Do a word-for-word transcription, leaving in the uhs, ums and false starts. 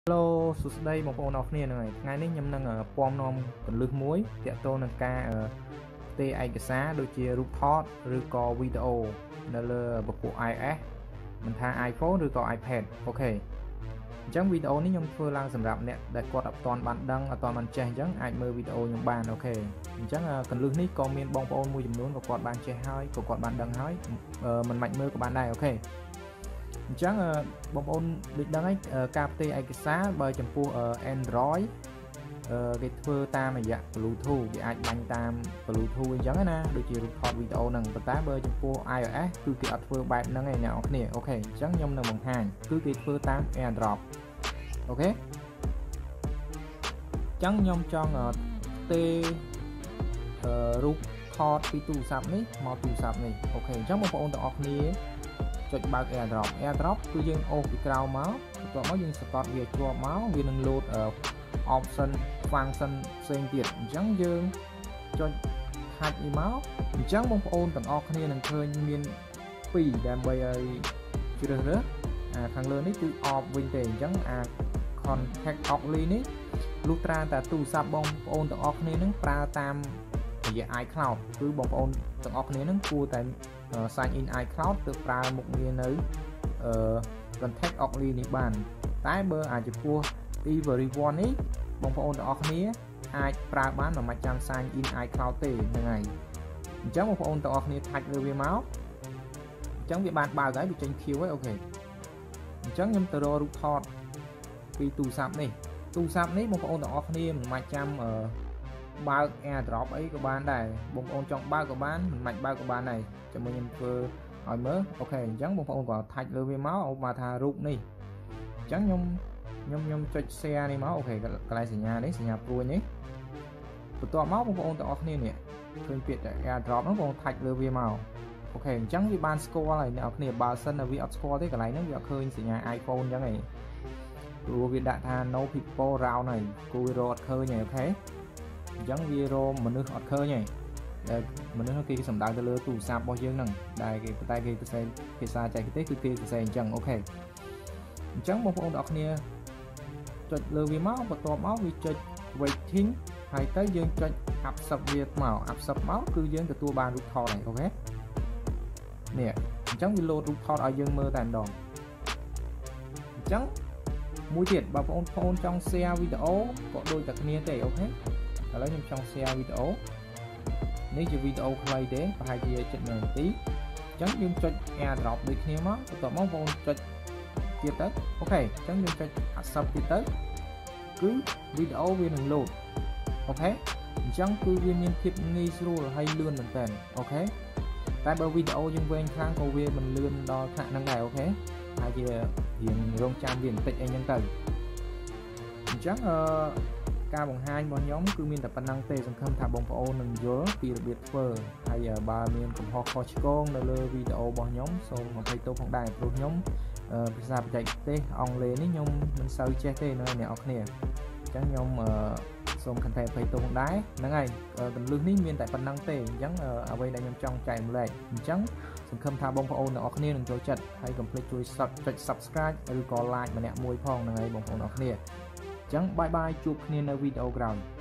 Hello សួស្តីបងប្អូនអរគ្នាហ្នឹងហើយថ្ងៃនេះខ្ញុំនឹងពំនាំកន្លឹះមួយទាក់ទងនឹងការផ្ទេរឯកសារដូចជារូបថតឬក៏វីដេអូនៅលើពពួក i O S មិនថា iPhone ឬក៏ iPad អូខេអញ្ចឹងវីដេអូនេះខ្ញុំធ្វើឡើងសម្រាប់អ្នកដែលគាត់អត់ទាន់បានដឹងអត់ទាន់បានចេះអញ្ចឹងអាចមើលវីដេអូខ្ញុំបានអូខេអញ្ចឹងកន្លឹះនេះក៏មានបងប្អូនមួយចំនួនក៏គាត់បានចេះហើយក៏គាត់បានដឹងហើយមិនមិនមើលក៏បានដែរអូខេអញ្ចឹងបងប្អូនដូចដឹងហើយការផ្ទេរឯកសារបើចំពោះ Android គេធ្វើតាមរយៈ Bluetooth គេអាចបាញ់តាម Bluetooth អញ្ចឹងណាដូចជារូបថតវីដេអូហ្នឹងប៉ុន្តែបើចំពោះ iOS គឺគេអត់ធ្វើបែបហ្នឹងឯអ្នកនរគ្នាអូខេអញ្ចឹងខ្ញុំនឹងបង្ហាញគឺគេធ្វើតាម AirDrop អូខេអញ្ចឹងខ្ញុំចង់ផ្ទេររូបថតពីទូរស័ព្ទនេះមកទូរស័ព្ទនេះអូខេអញ្ចឹងបងប្អូនទាំងអស់គ្នាចុចបើក AirDrop AirDrop គឺយើងអូសពីក្រៅមកបន្ទាប់មកយើងសកត់វាជាប់មកវានឹង load option function ផ្សេងទៀតអញ្ចឹងយើងចុច touch នេះមកអញ្ចឹងបងប្អូនទាំងអស់គ្នានឹងឃើញមានពីរដើម្បីឲ្យជ្រើសរើសអាខាងលើនេះគឺ off វិញទេអញ្ចឹងអា contact only នេះលុះត្រាតែទូរស័ព្ទបងប្អូនទាំងអស់គ្នានឹងប្រើតាមរយៈ iCloud គឺបងប្អូនទាំងអស់គ្នានឹងគួរតែ sign in iCloud ទៅប្រើមុខងារនៅ contact only នេះបានតែបើអាចចំពោះ everyone នេះបងប្អូនទាំងអស់គ្នាអាចប្រើបានមិនចាំ sign in iCloud ទេហ្នឹងហើយអញ្ចឹងបងប្អូនទាំងអស់គ្នា touch លើវាមកអញ្ចឹងវាបានបើកហើយវាចេញ queue ហើយអូខេអញ្ចឹងខ្ញុំទៅរករូបថតពីទូរស័ព្ទនេះទូរស័ព្ទនេះបងប្អូនទាំងអស់គ្នាមិនចាំបើក AirDrop អីក៏បានដែរបងប្អូនចង់បើកក៏បានមិនមិនបើកក៏បានដែរចាំខ្ញុំធ្វើឲ្យមើលអូខេអញ្ចឹងបងប្អូនក៏ touch លើវាមកអូមកថារូបនេះអញ្ចឹងខ្ញុំខ្ញុំខ្ញុំចុច share នេះមកអូខេកន្លែងសញ្ញានេះសញ្ញាព្រួយនេះបន្ទាប់មកបងប្អូនទាំងអស់គ្នានេះឃើញពាក្យ AirDrop ហ្នឹងបង touch លើវាមកអូខេអញ្ចឹងវាបានស្គាល់ហើយអ្នកនរគ្នាបើសិនតែវាអត់ស្គាល់ទេកន្លែងហ្នឹងវាអត់ឃើញសញ្ញា iPhone អញ្ចឹងឯងព្រោះវាដាក់ថា no people around ហើយគូវារកអត់ឃើញហើយអូខេអញ្ចឹងវារកមនុស្សអត់ឃើញហើយដែលមនុស្សគេសំដៅទៅលើទូរស័ព្ទរបស់យើងហ្នឹងដែលគេតែគេសរសេរភាសាចែកទេសគឺគេសរសេរអញ្ចឹងអូខេអញ្ចឹងបងប្អូនទាំងអស់គ្នាចុចលើវាមកបន្ទាប់មកវាចុច waiting ហើយទៅយើងចុច accept វាមក accept មកគឺយើងទទួលបានរូបថតហើយអូខេនេះអញ្ចឹងវា load រូបថតឲ្យយើងមើលតែម្ដងអញ្ចឹងមួយទៀតបើបងប្អូនចង់ share វីដេអូក៏ដូចតែគ្នាទេអូខេឥឡូវខ្ញុំចង់ share វីដេអូនេះជាវីដេអូខ្លីទេប្រហែលជាជិតមួយនាទីអញ្ចឹងយើងចុច AirDrop ដូចគ្នាមកបន្ទាប់មកបងប្អូនចុចទៀតទៅអូខេអញ្ចឹងយើងចុច accept ទៀតទៅគឺវីដេអូវានឹង load អូខេអញ្ចឹងគឺវាមានភាពងាយស្រួលហើយលឿនមែនតើអូខេតែបើវីដេអូយើងវែងខ្លាំងក៏វាមិនលឿនដល់ថ្នាក់ហ្នឹងដែរអូខេហើយជារៀងរងចាំវាបន្តិចអីហ្នឹងទៅអញ្ចឹងអឺការបង្ហាញរបស់ខ្ញុំគឺមានតែប៉ុណ្ណឹងទេសង្ឃឹមថាបងប្អូននឹងយល់ពីរបៀបធ្វើហើយបើមានកំហុសខុសឆ្គងនៅលើវីដេអូរបស់ខ្ញុំសូមអភ័យទោសផងដែរព្រោះខ្ញុំភាសាបច្ចេកទេសអង់គ្លេសនេះខ្ញុំមិនសូវចេះទេនៅអ្នកនរគ្នាអញ្ចឹងខ្ញុំសូមខន្តីអភ័យទោសផងដែរហ្នឹងហើយកន្លឹះនេះមានតែប៉ុណ្ណឹងទេអញ្ចឹងអ្វីដែលខ្ញុំចង់ចែកម្លែកអញ្ចឹងសង្ឃឹមថាបងប្អូនទាំងអស់គ្នានឹងចូលចិត្តហើយកុំភ្លេចជួយ ចុច Subscribe ឬក៏ Like ម្នាក់មួយផងហ្នឹងហើយបងប្អូនទាំងអស់គ្នាអញ្ចឹងបាយបាយជួបគ្នានៅវីដេអូក្រោយ